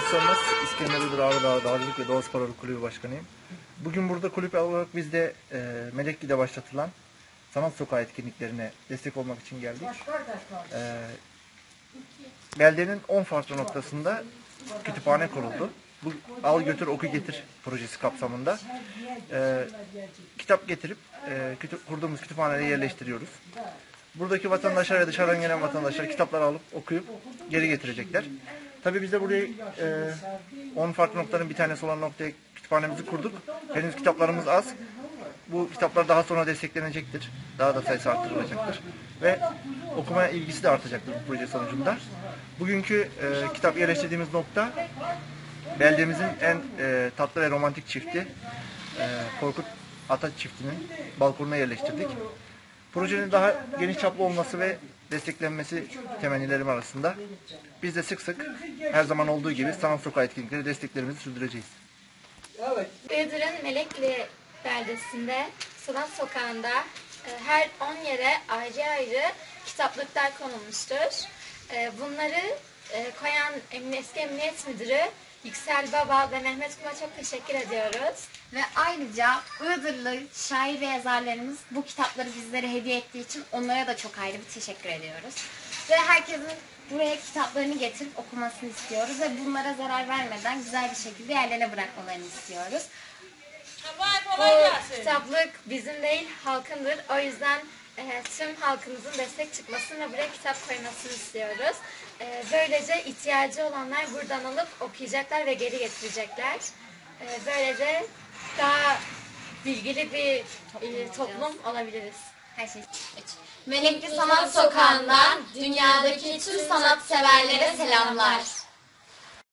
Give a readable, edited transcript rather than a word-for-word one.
Sönmez, İskender Ağrı Dağcılık ve Doğa Sporu Kulübü Başkanıyım. Bugün burada kulüp olarak biz de Melekli'de başlatılan Sanat Sokağı etkinliklerine destek olmak için geldik. Beldenin 10 farklı noktasında kütüphane kuruldu. Bu Al Götür Oku Getir projesi kapsamında kitap getirip kurduğumuz kütüphaneye yerleştiriyoruz. Buradaki vatandaşlar ve dışarıdan gelen vatandaşlar kitapları alıp okuyup geri getirecekler. Tabii biz de buraya 10 farklı noktanın bir tanesi olan noktaya kütüphanemizi kurduk. Henüz kitaplarımız az. Bu kitaplar daha sonra desteklenecektir. Daha da sayısı arttırılacaktır. Ve okuma ilgisi de artacaktır bu proje sonucunda. Bugünkü kitap yerleştirdiğimiz nokta beldemizin en tatlı ve romantik çifti Korkut Ata çiftinin balkonuna yerleştirdik. Projenin daha geniş çaplı olması ve desteklenmesi temennilerim arasında. Biz de sık sık her zaman olduğu gibi sanat sokağı etkinlikleri desteklerimizi sürdüreceğiz. Iğdır'ın Melekli beldesinde Sanat Sokağı'nda her 10 yere ayrı ayrı kitaplıklar konulmuştur. Bunları koyan eski Emniyet Müdürü Yüksel Baba ve Mehmet Kum'a çok teşekkür ediyoruz. Ve ayrıca Iğdırlı şair ve yazarlarımız bu kitapları bizlere hediye ettiği için onlara da çok ayrı bir teşekkür ediyoruz. Ve herkesin buraya kitaplarını getirip okumasını istiyoruz ve bunlara zarar vermeden güzel bir şekilde yerlerine bırakmalarını istiyoruz. Bu kitaplık bizim değil, halkındır. O yüzden tüm halkımızın destek çıkmasını ve buraya kitap koymasını istiyoruz. Böylece ihtiyacı olanlar buradan alıp okuyacaklar ve geri getirecekler. Böylece daha bilgili bir toplum olabiliriz. Her şey. Melekli Sanat Sokağı'ndan dünyadaki tüm sanatseverlere selamlar.